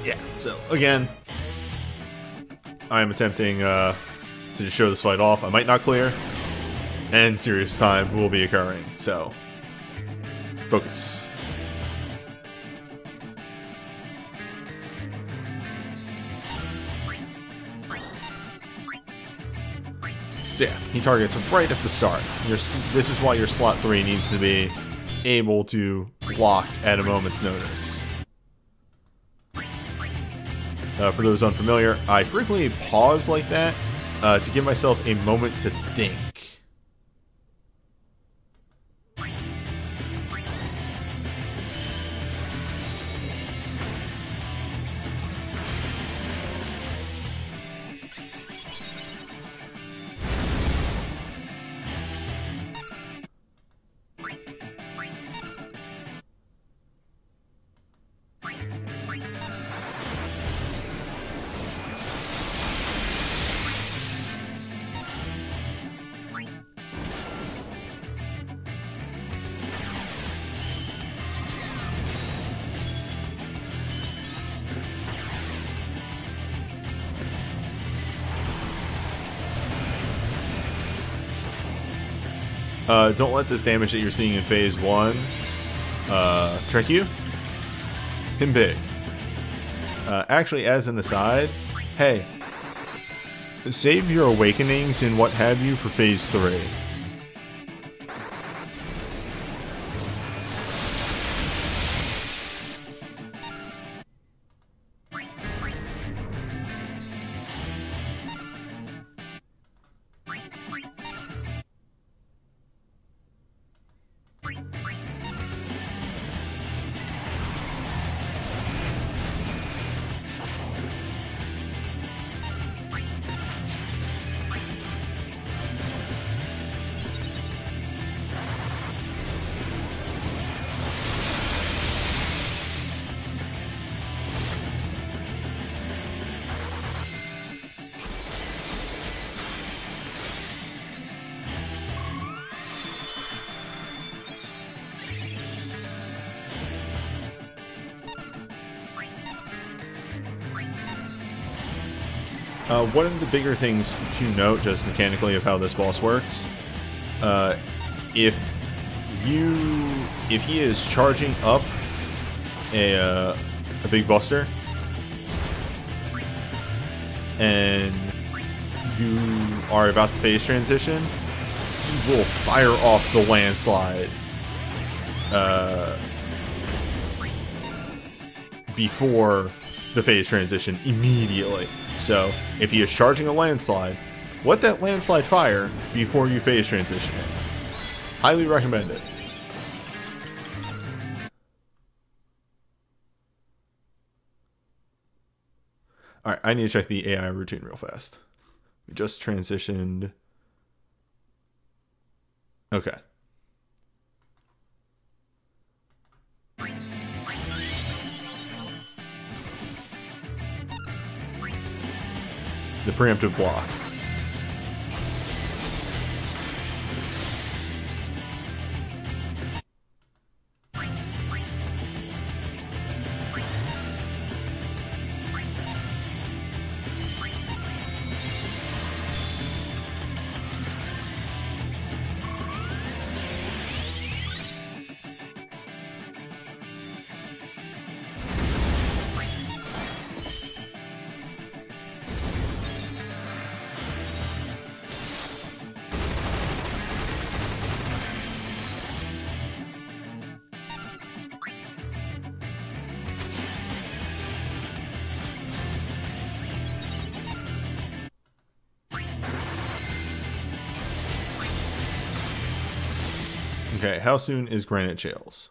Yeah, so again, I am attempting to just show this fight off. I might not clear, and serious time will be occurring, so focus. So yeah, he targets right at the start. This is why your slot 3 needs to be able to block at a moment's notice. For those unfamiliar, I frequently pause like that to give myself a moment to think. Don't let this damage that you're seeing in phase 1 trick you. Him big. Actually, as an aside, hey, save your awakenings and what have you for phase 3. One of the bigger things to note, just mechanically, of how this boss works, if he is charging up a big buster, and you are about to phase transition, he will fire off the landslide before the phase transition immediately. So, if he is charging a landslide, let that landslide fire before you phase transition it. Highly recommend it. Alright, I need to check the AI routine real fast. We just transitioned. Okay. The preemptive block. Okay, how soon is Granite Shales?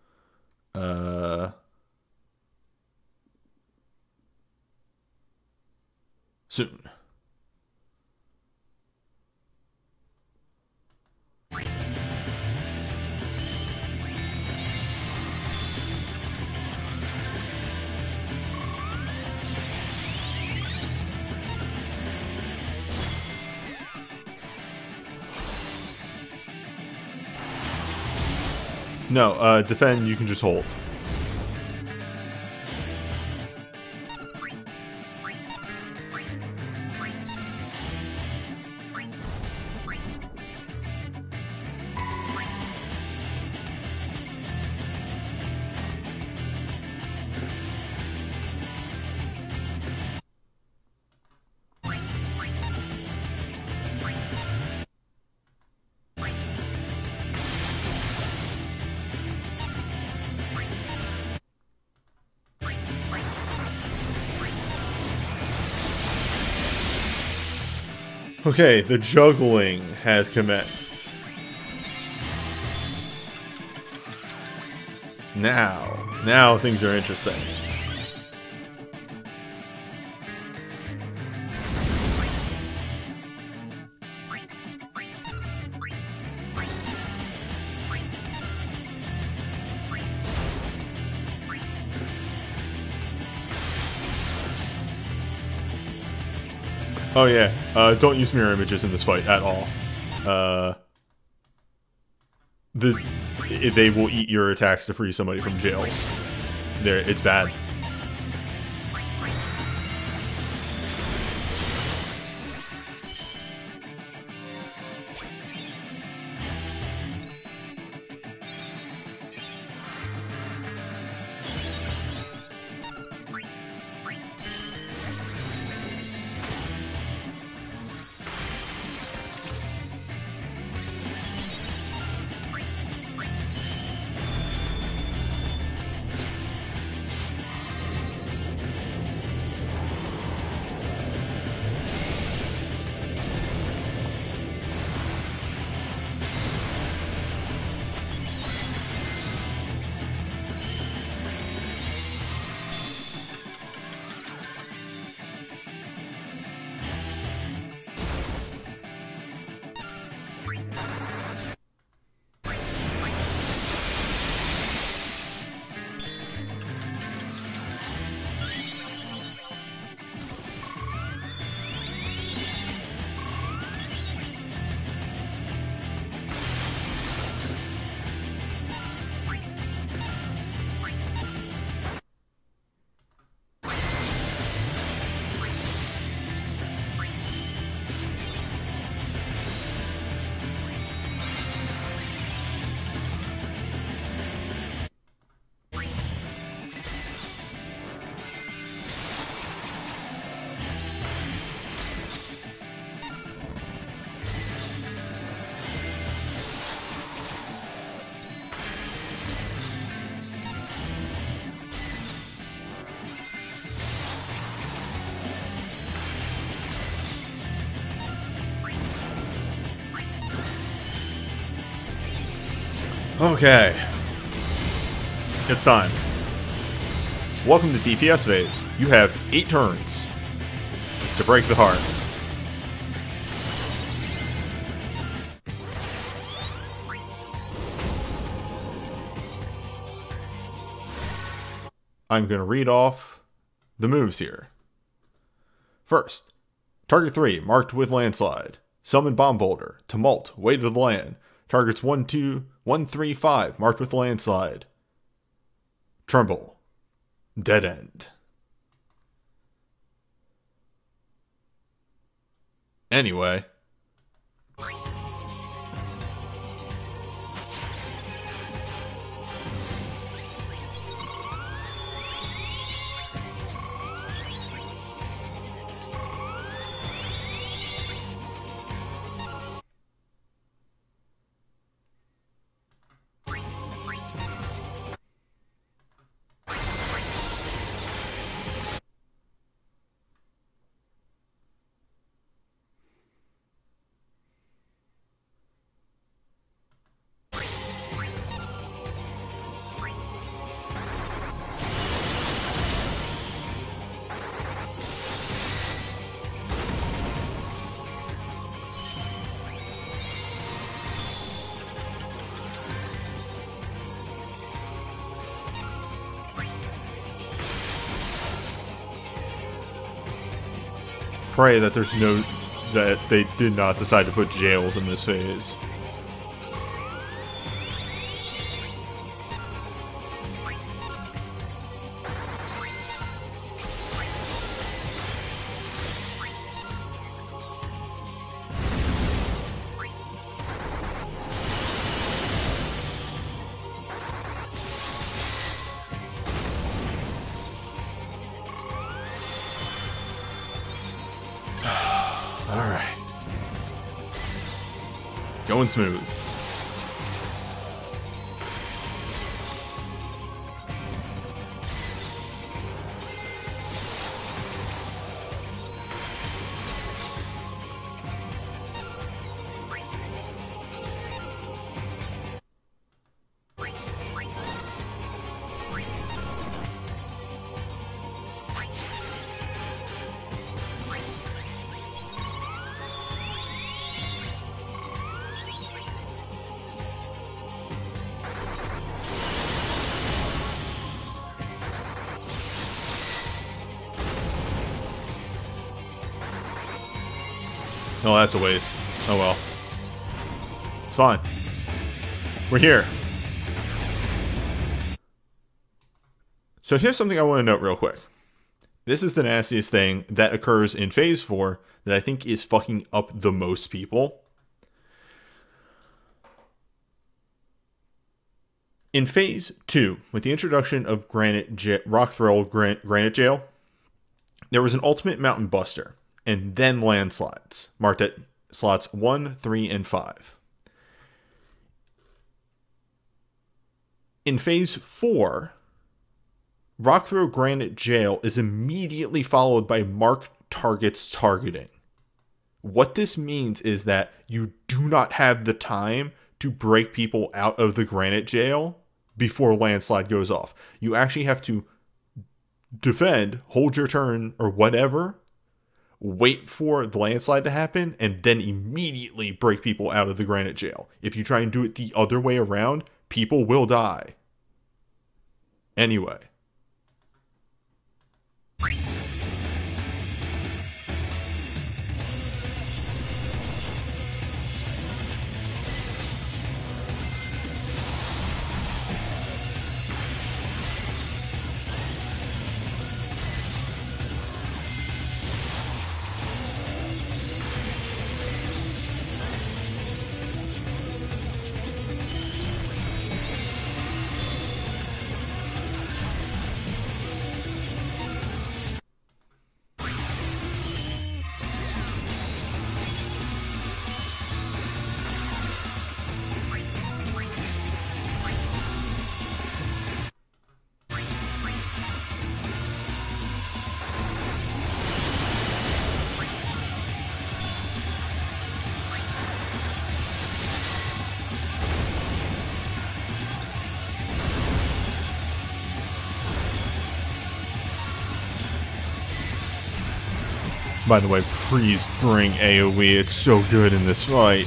Soon. No, defend, you can just hold. Okay, the juggling has commenced. Now things are interesting. Oh yeah, don't use mirror images in this fight at all. They will eat your attacks to free somebody from jails. It's bad. Okay. It's time. Welcome to DPS phase. You have 8 turns to break the heart. I'm going to read off the moves here. First, target 3, marked with landslide. Summon bomb boulder. Tumult, weight of the land. Targets 1, 2, 1, 3, 5, marked with landslide. Tremble. Dead end. Anyway. Pray that that they did not decide to put jails in this phase. Alright. Going smooth. Oh, that's a waste. Oh well. It's fine. We're here. So here's something I want to note real quick. This is the nastiest thing that occurs in Phase 4 that I think is fucking up the most people. In Phase 2, with the introduction of Rock Thrill Granite Jail, there was an Ultimate Mountain Buster, and then landslides, marked at slots 1, 3, and 5. In Phase 4, Rock Thrill Granite Jail is immediately followed by marked targets targeting. What this means is that you do not have the time to break people out of the Granite Jail before landslide goes off. You actually have to defend, hold your turn, or whatever, wait for the landslide to happen, and then immediately break people out of the Granite Jail. If you try and do it the other way around, people will die. Anyway. By the way, please bring AoE. It's so good in this fight.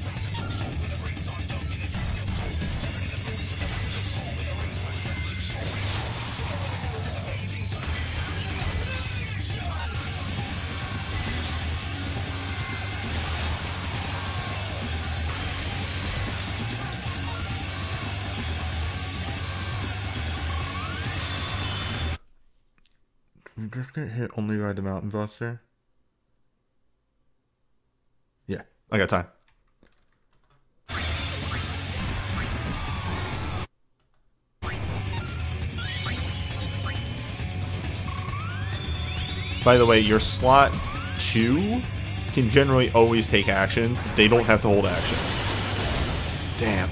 Did you just get hit only by the Mountain Buster? Yeah, I got time. By the way, your slot 2 can generally always take actions. They don't have to hold action. Damn.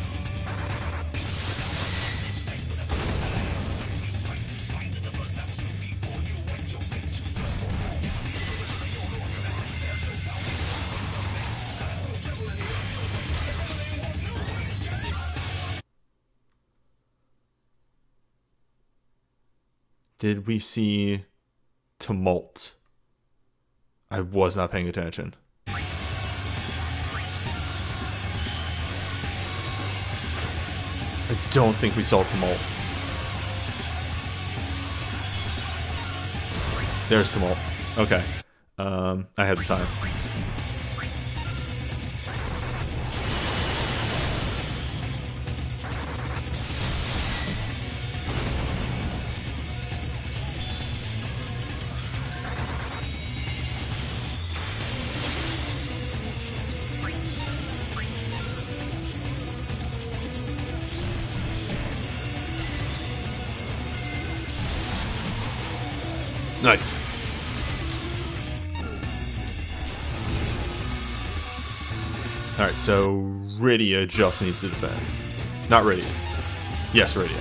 Did we see Tumult? I was not paying attention. I don't think we saw Tumult. There's Tumult. Okay. I had the time. Nice. Alright, so Rydia just needs to defend. Not Rydia. Yes, Rydia.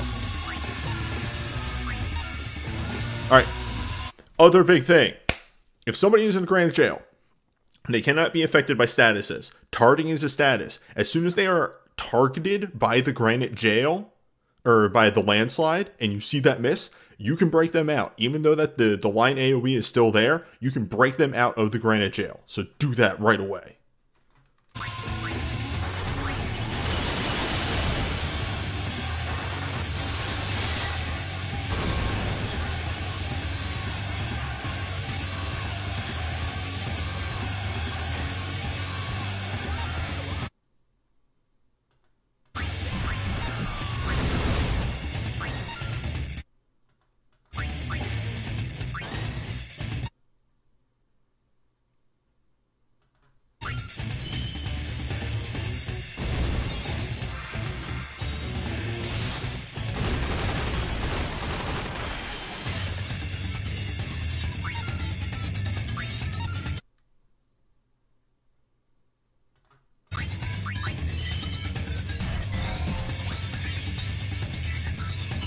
Alright. Other big thing. If somebody is in the Granite Jail, they cannot be affected by statuses. Targeting is a status. As soon as they are targeted by the Granite Jail, or by the landslide, and you see that miss, you can break them out. Even though that the line AoE is still there, you can break them out of the Granite Jail. So do that right away.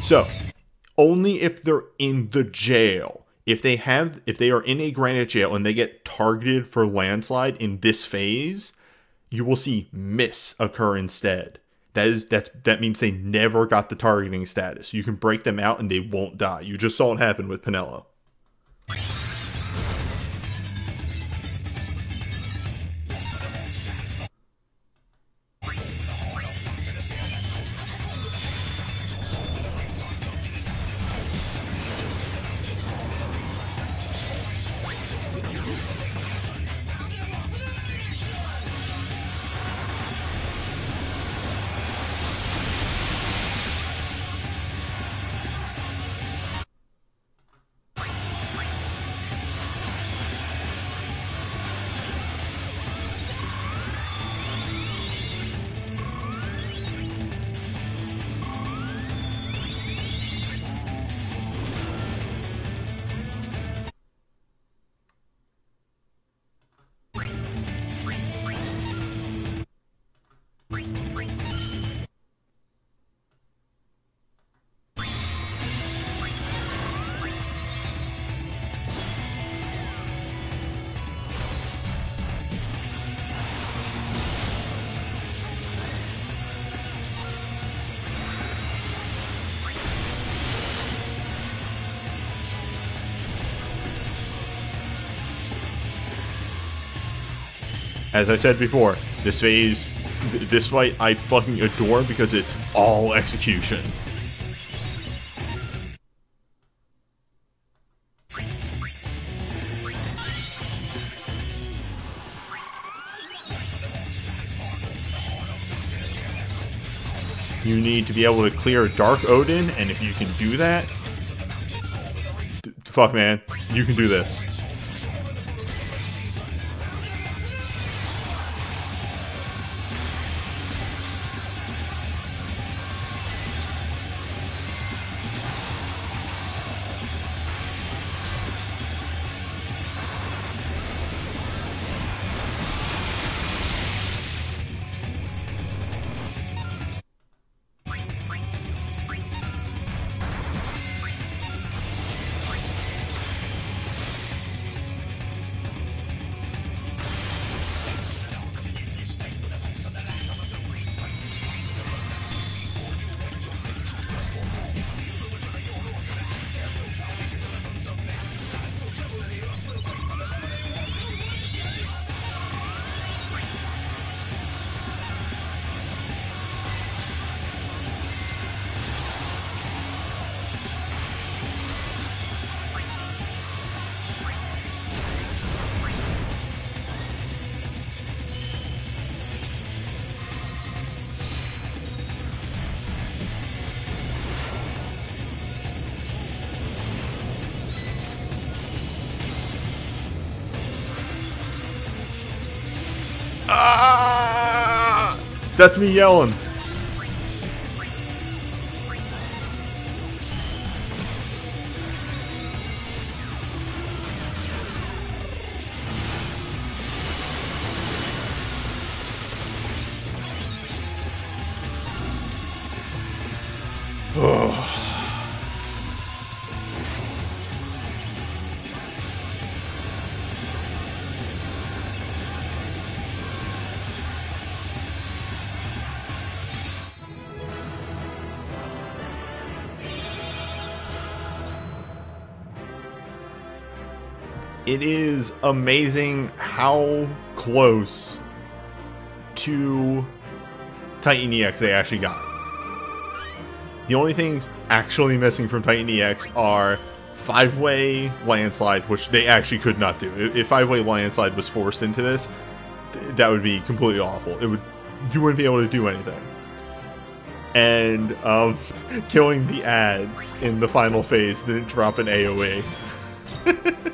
So, only if they're in the jail. If they are in a granite jail and they get targeted for landslide in this phase, you will see miss occur instead. That means they never got the targeting status. You can break them out and they won't die. You just saw it happen with Pinello. As I said before, this fight I fucking adore because it's all execution. You need to be able to clear Dark Odin, and if you can do that, fuck man, you can do this. Ah! That's me yelling. It is amazing how close to Titan EX they actually got. The only things actually missing from Titan EX are 5-way landslide, which they actually could not do. If 5-way landslide was forced into this, that would be completely awful. You wouldn't be able to do anything. And killing the ads in the final phase didn't drop an AoE.